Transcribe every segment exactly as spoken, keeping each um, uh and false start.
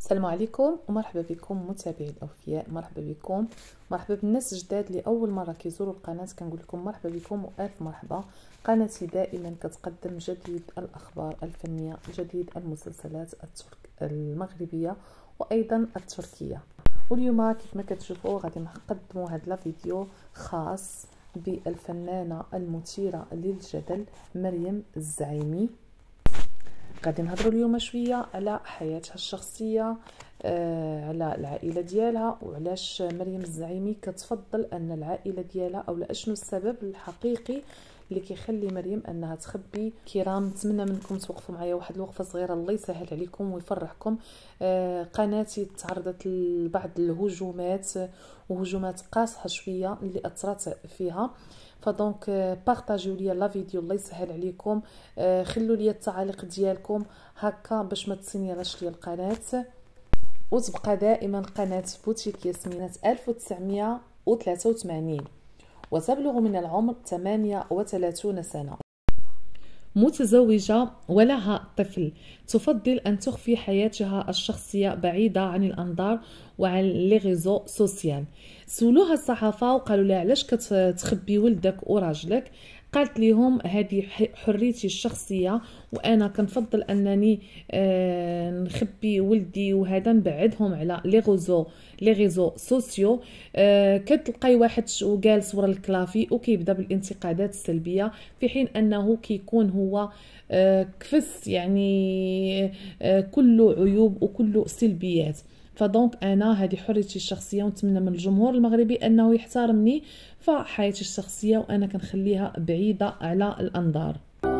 السلام عليكم ومرحبا بكم متابعي الاوفياء. مرحبا بكم، مرحبا بالناس الجداد اللي اول مره كيزوروا القناه. كنقول لكم مرحبا بكم والف مرحبا. قناتي دائما كتقدم جديد الاخبار الفنيه، جديد المسلسلات الترك المغربيه وايضا التركيه. واليوم كيف ما كتشوفوا غادي نقدموا هذا الفيديو خاص بالفنانه المثيره للجدل مريم الزعيمي. غادي نهضروا اليوم شويه على حياتها الشخصيه، آه على العائله ديالها وعلاش مريم الزعيمي كتفضل ان العائله ديالها، او اشنو السبب الحقيقي اللي كيخلي مريم انها تخبي. كرام نتمنى منكم توقفوا معايا واحد الوقفه صغيره، الله يسهل عليكم ويفرحكم. آه قناتي تعرضت لبعض الهجومات وهجومات قاصحه شويه اللي اثرت فيها، فدونك بارطاجيو ليا لا فيديو، الله يسهل عليكم. آه خلوا لي التعاليق ديالكم هكا باش ما تسينيراش ليا القناه، وتبقى دائما قناه بوتيك ياسمين ألف وتسعمائة وثلاثة وثمانين وتبلغ من العمر ثمانية وثلاثين سنه. متزوجة ولها طفل، تفضل أن تخفي حياتها الشخصية بعيدة عن الأنظار وعن لي ريزو سوسيال. سولوها الصحافة وقالوا لها علاش كتخبي ولدك وراجلك؟ قالت لهم هذه حريتي الشخصيه وانا كنفضل انني آه نخبي ولدي وهذا نبعدهم على لي ريزو لي ريزو سوسيو. آه كتلقاي واحد وجالس ورا الكلافي وكيبدا بالانتقادات السلبيه، في حين انه كيكون هو آه كفس، يعني آه كله عيوب وكله سلبيات. فدونك انا هذه حريتي الشخصيه ونتمنى من الجمهور المغربي انه يحترمني فحياتي الشخصيه وانا كنخليها بعيده على الانظار.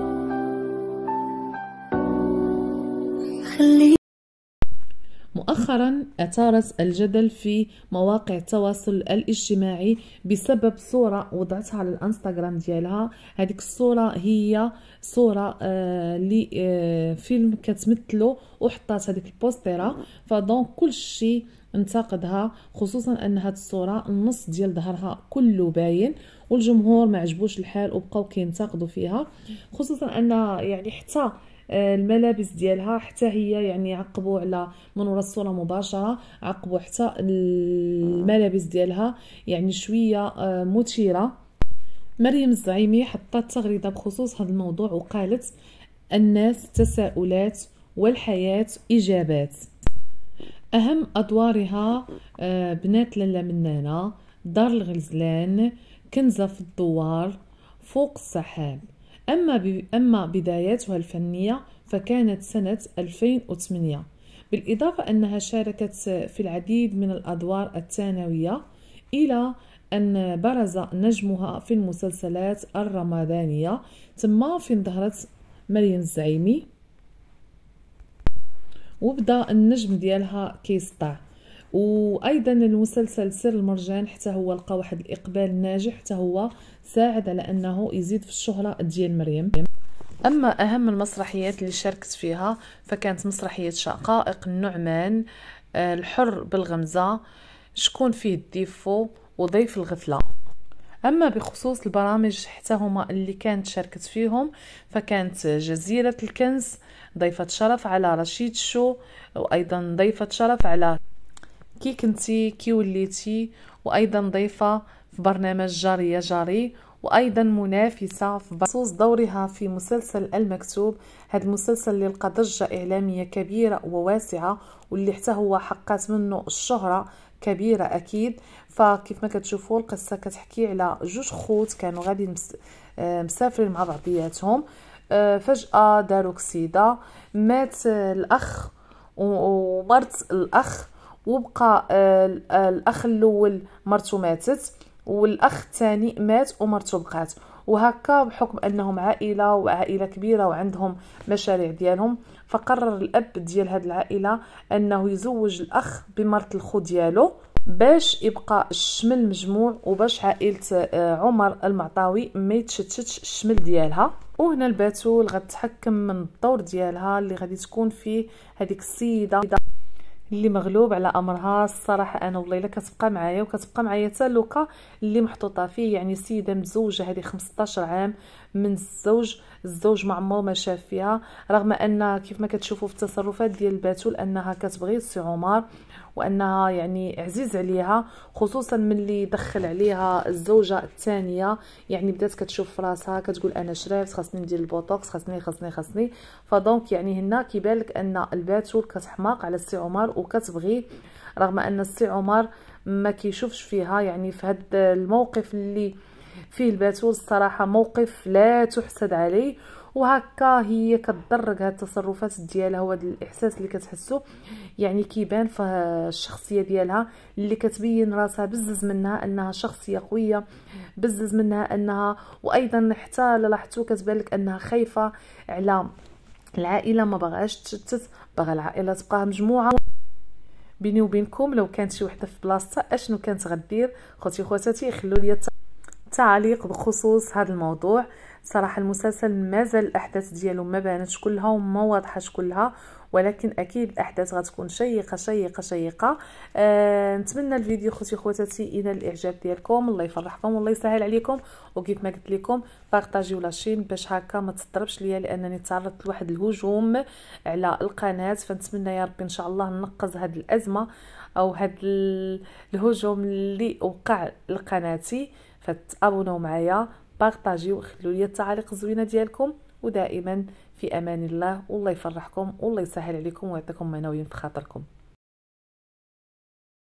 خلي مؤخرا اثارت الجدل في مواقع التواصل الاجتماعي بسبب صوره وضعتها على الانستغرام ديالها. هذيك الصوره هي صوره آه لفيلم آه كتمثله وحطات هذيك البوستيره، فدونك كل شيء انتقدها، خصوصا ان هذه الصوره النص ديال ظهرها كله باين، والجمهور ما عجبوش الحال وبقاو كينتقدوا فيها، خصوصا ان يعني حتى الملابس ديالها حتى هي يعني عقبوا على من وراء الصوره مباشره، عقبوا حتى الملابس ديالها يعني شويه مثيره. مريم الزعيمي حطت تغريده بخصوص هذا الموضوع وقالت: الناس تساؤلات والحياه اجابات. اهم ادوارها بنات لاله منانه، دار الغزلان، كنزه في الدوار، فوق السحاب. أما أما بداياتها الفنية فكانت سنة ألفين وثمانية، بالإضافة أنها شاركت في العديد من الأدوار الثانوية إلى أن برز نجمها في المسلسلات الرمضانية. تما فين ظهرت مريم الزعيمي وبدا النجم ديالها كيسطع، وايضا المسلسل سر المرجان حتى هو لقى واحد الاقبال ناجح، حتى هو ساعد على انه يزيد في الشهره ديال مريم. اما اهم المسرحيات اللي شاركت فيها فكانت مسرحيه شقائق النعمان، الحر بالغمزه، شكون فيه الديفو، وضيف الغفله. اما بخصوص البرامج حتى هما اللي كانت شاركت فيهم فكانت جزيره الكنز، ضيفه شرف على رشيد شو، وايضا ضيفه شرف على كي كنتي كي وليتي، وايضا ضيفه في برنامج جاري يا جاري، وايضا منافسه في بخصوص دورها في مسلسل المكتوب. هذا المسلسل اللي لقى ضجه اعلاميه كبيره وواسعه واللي حتى هو حقات منه الشهره كبيره اكيد. فكيف ما كتشوفوا القصه كتحكي على جوج خوت كانوا غادي مس... مسافرين مع بعضياتهم، فجاه داروا اكسيده، مات الاخ ومرت الاخ، وبقى الاخ الاول مرته ماتت والاخ الثاني مات ومرته بقات، وهكا بحكم انهم عائله وعائله كبيره وعندهم مشاريع ديالهم، فقرر الاب ديال هذه العائله انه يزوج الاخ بمرت الخو ديالو باش يبقى الشمل مجموع وباش عائله عمر المعطاوي ما يتشتتش الشمل ديالها. وهنا الباتول غتحكم من الدور ديالها اللي غادي تكون فيه هذيك السيده اللي مغلوب على امرها. الصراحه انا والله الا كتبقى معايا وكتبقى معايا حتى لوكا اللي محطوطه فيه، يعني سيده متزوجه هذه خمسطاش عام من الزوج الزوج ما عمره ما شاف فيها، رغم ان كيف ما كتشوفوا في التصرفات ديال البتول انها كتبغي السي عمر وانها يعني عزيز عليها، خصوصا ملي دخل عليها الزوجه الثانيه، يعني بدات كتشوف في راسها كتقول انا شرفت، خاصني ندير البوتوكس، خاصني خاصني خاصني فدونك يعني هنا كيبان لك ان البتول كتحماق على السي عمر وكتبغي، رغم ان السي عمر ما كيشوفش فيها. يعني في هذا الموقف اللي فيه البتول الصراحه موقف لا تحسد عليه، وهكا هي كتدرج هاد التصرفات ديالها وهذا الاحساس اللي كتحسو، يعني كيبان في الشخصيه ديالها اللي كتبين راسها بزز منها انها شخصيه قويه، بزز منها انها، وايضا حتى لاحظتوا كتبان لك انها خايفه على العائله، ما باغاش تشتت، باغا العائله تبقى مجموعه. بيني وبينكم لو كانت شي وحده في بلاصتها اشنو كانت غدير؟ خوتي خواتاتي خلوا لي تعليق بخصوص هذا الموضوع. صراحه المسلسل مازال الاحداث ديالو ما بانتش كلها وما واضحاش كلها، ولكن اكيد الاحداث غتكون شيقه شيقه شيقه. أه نتمنى الفيديو خوتي خواتاتي ينال الاعجاب ديالكم، الله يفرحكم والله يسهل عليكم، وكيف ما قلت لكم بارطاجيو لاشين باش هكا ما تضربش ليا، لانني تعرضت لواحد الهجوم على القناه، فنتمنى يا ربي ان شاء الله ننقذ هذه الازمه او هذا الهجوم اللي وقع لقناتي. فتابوناو معايا، بارطاجيو، خلوا لي التعاليق الزوينه ديالكم، ودائما في امان الله، والله يفرحكم والله يسهل عليكم ويعطيكم مناويين في خاطركم.